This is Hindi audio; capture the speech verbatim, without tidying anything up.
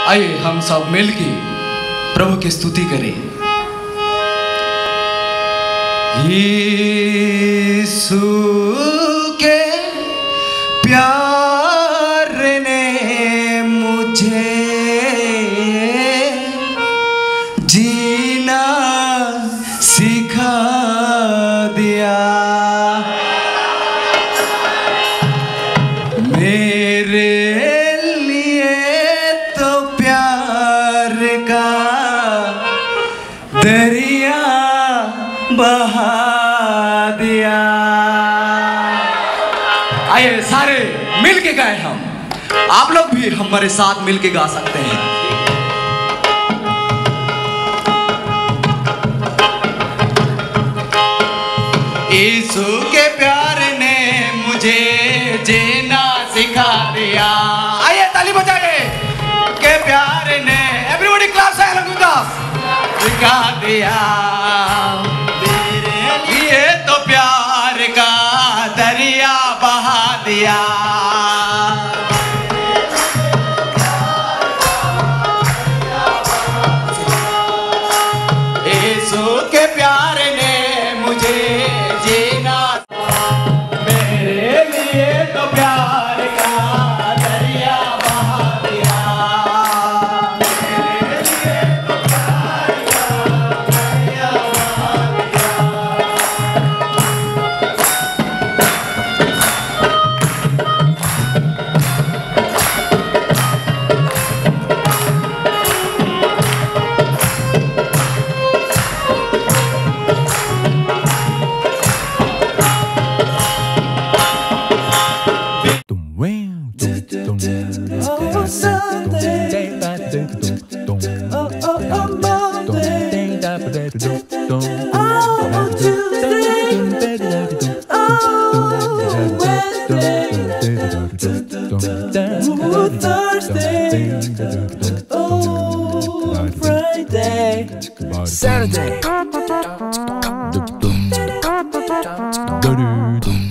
आइए हम सब मिलके प्रभु की स्तुति करें। यीशु के प्यार ने मुझे जीना सिखा दिया। मेरे दरिया बहा दिया। आइए सारे मिल के गाए हम, आप लोग भी हमारे साथ मिल के गा सकते हैं। यीशु के प्यार ने मुझे जीना सिखा दिया। आइए ताली बजाइए। के प्यार ने एवरीबॉडी क्लास है सिखा दिया। मेरे लिए तो प्यार का दरिया बहा दिया। यीशु के प्यार ने मुझे जीना, मेरे लिए तो प्यार का दरिया बहा दिया। Oh, Sunday. Oh, oh, oh, Monday. Oh, Tuesday. Oh, Wednesday. Oh, Thursday. Oh, Friday. Saturday.